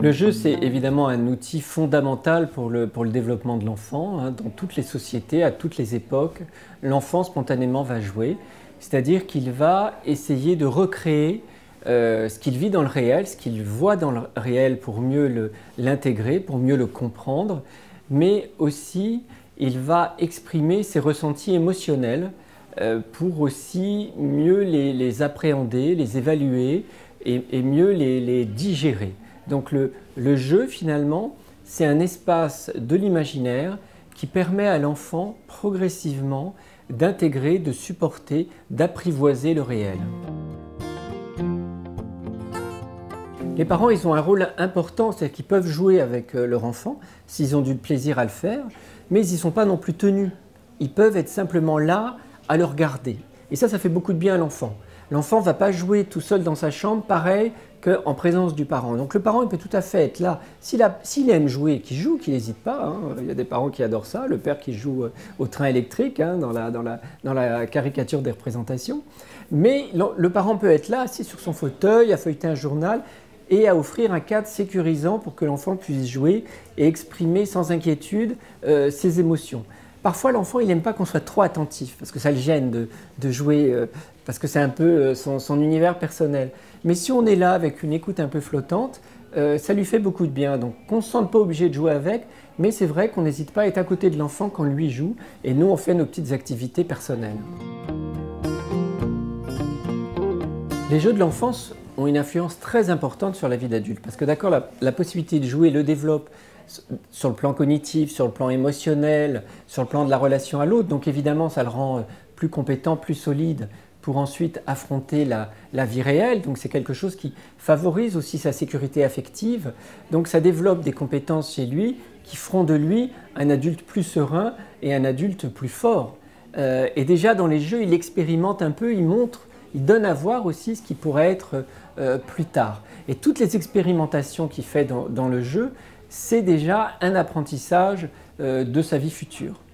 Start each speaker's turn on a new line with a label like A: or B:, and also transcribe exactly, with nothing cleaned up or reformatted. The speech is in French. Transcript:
A: Le jeu, c'est évidemment un outil fondamental pour le, pour le développement de l'enfant. Hein. Dans toutes les sociétés, à toutes les époques, l'enfant spontanément va jouer. C'est-à-dire qu'il va essayer de recréer euh, ce qu'il vit dans le réel, ce qu'il voit dans le réel pour mieux l'intégrer, pour mieux le comprendre. Mais aussi, il va exprimer ses ressentis émotionnels euh, pour aussi mieux les, les appréhender, les évaluer et, et mieux les, les digérer. Donc le, le jeu, finalement, c'est un espace de l'imaginaire qui permet à l'enfant progressivement d'intégrer, de supporter, d'apprivoiser le réel. Les parents, ils ont un rôle important, c'est-à-dire qu'ils peuvent jouer avec leur enfant s'ils ont du plaisir à le faire, mais ils ne sont pas non plus tenus. Ils peuvent être simplement là à le regarder. Et ça, ça fait beaucoup de bien à l'enfant. L'enfant ne va pas jouer tout seul dans sa chambre, pareil qu'en présence du parent. Donc le parent, il peut tout à fait être là. S'il s'il aime jouer, qu'il joue, qu'il n'hésite pas. Hein. Il y a des parents qui adorent ça. Le père qui joue au train électrique, hein, dans, la, dans, la, dans la caricature des représentations. Mais le, le parent peut être là, assis sur son fauteuil, à feuilleter un journal et à offrir un cadre sécurisant pour que l'enfant puisse jouer et exprimer sans inquiétude euh, ses émotions. Parfois, l'enfant, il n'aime pas qu'on soit trop attentif, parce que ça le gêne de, de jouer, euh, parce que c'est un peu euh, son, son univers personnel. Mais si on est là avec une écoute un peu flottante, euh, ça lui fait beaucoup de bien. Donc, on ne se sente pas obligé de jouer avec, mais c'est vrai qu'on n'hésite pas à être à côté de l'enfant quand lui joue, et nous, on fait nos petites activités personnelles. Les jeux de l'enfance ont une influence très importante sur la vie d'adulte, parce que d'accord, la, la possibilité de jouer le développe sur le plan cognitif, sur le plan émotionnel, sur le plan de la relation à l'autre. Donc évidemment, ça le rend plus compétent, plus solide pour ensuite affronter la, la vie réelle. Donc c'est quelque chose qui favorise aussi sa sécurité affective. Donc ça développe des compétences chez lui qui feront de lui un adulte plus serein et un adulte plus fort. Euh, et déjà dans les jeux, il expérimente un peu, il montre, il donne à voir aussi ce qui pourrait être euh, plus tard. Et toutes les expérimentations qu'il fait dans, dans le jeu, c'est déjà un apprentissage euh, de sa vie future.